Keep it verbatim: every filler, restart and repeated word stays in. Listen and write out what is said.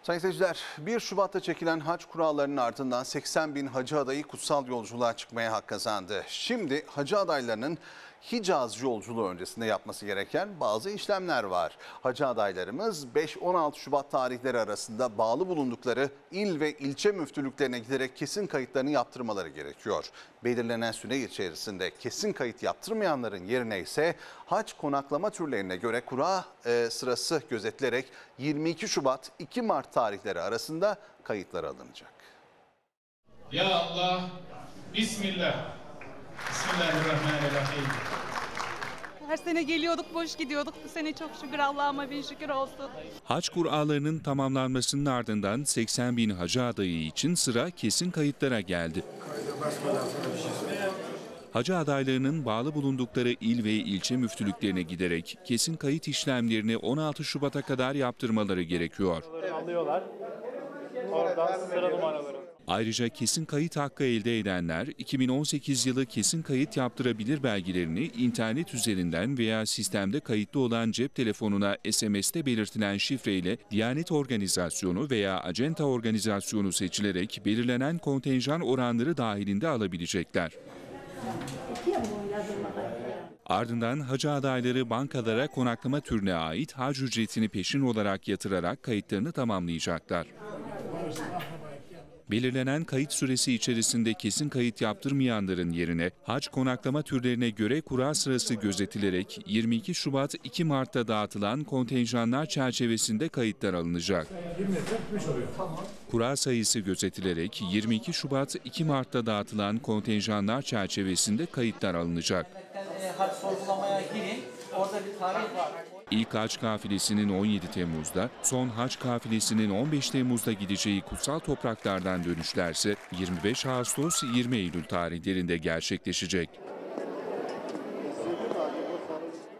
Sayın seyirciler, bir Şubat'ta çekilen hac kurallarının ardından seksen bin hacı adayı kutsal yolculuğa çıkmaya hak kazandı. Şimdi hacı adaylarının Hicaz yolculuğu öncesinde yapması gereken bazı işlemler var. Hacı adaylarımız beş on altı Şubat tarihleri arasında bağlı bulundukları il ve ilçe müftülüklerine giderek kesin kayıtlarını yaptırmaları gerekiyor. Belirlenen süre içerisinde kesin kayıt yaptırmayanların yerine ise hac konaklama türlerine göre kura e, sırası gözetilerek yirmi iki Şubat iki Mart tarihleri arasında kayıtlar alınacak. Ya Allah, Bismillah. Bismillahirrahmanirrahim. Her sene geliyorduk, boş gidiyorduk. Bu sene çok şükür Allah'ıma bin şükür olsun. Hac kurallarının tamamlanmasının ardından seksen bin hacı adayı için sıra kesin kayıtlara geldi. Hacı adaylarının bağlı bulundukları il ve ilçe müftülüklerine giderek kesin kayıt işlemlerini on altı Şubat'a kadar yaptırmaları gerekiyor. Alıyorlar. Oradan sıra numaraları. Ayrıca kesin kayıt hakkı elde edenler iki bin on sekiz yılı kesin kayıt yaptırabilir belgelerini internet üzerinden veya sistemde kayıtlı olan cep telefonuna S M S'te belirtilen şifreyle Diyanet Organizasyonu veya Acenta Organizasyonu seçilerek belirlenen kontenjan oranları dahilinde alabilecekler. Ardından hacı adayları bankalara konaklama türüne ait hac ücretini peşin olarak yatırarak kayıtlarını tamamlayacaklar. Belirlenen kayıt süresi içerisinde kesin kayıt yaptırmayanların yerine hac konaklama türlerine göre kura sırası gözetilerek yirmi iki Şubat iki Mart'ta dağıtılan kontenjanlar çerçevesinde kayıtlar alınacak. Kura sayısı gözetilerek yirmi iki Şubat iki Mart'ta dağıtılan kontenjanlar çerçevesinde kayıtlar alınacak. Hac sorgulamaya girin, orada bir tarih var. İlk hac kafilesinin on yedi Temmuz'da, son hac kafilesinin on beş Temmuz'da gideceği kutsal topraklardan dönüşlerse yirmi beş Ağustos yirmi Eylül tarihlerinde gerçekleşecek.